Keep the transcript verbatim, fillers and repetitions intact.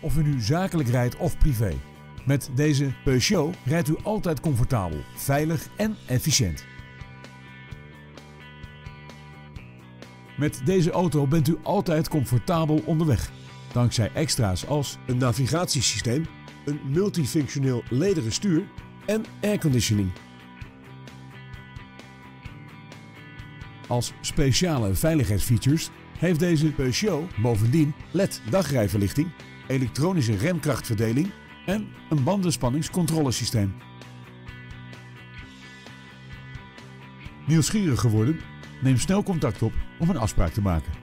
of u nu zakelijk rijdt of privé. Met deze Peugeot rijdt u altijd comfortabel, veilig en efficiënt. Met deze auto bent u altijd comfortabel onderweg. Dankzij extra's als een navigatiesysteem, een multifunctioneel lederen stuur en airconditioning. Als speciale veiligheidsfeatures heeft deze Peugeot bovendien L E D dagrijverlichting, elektronische remkrachtverdeling en een bandenspanningscontrolesysteem. Nieuwsgierig geworden? Neem snel contact op om een afspraak te maken.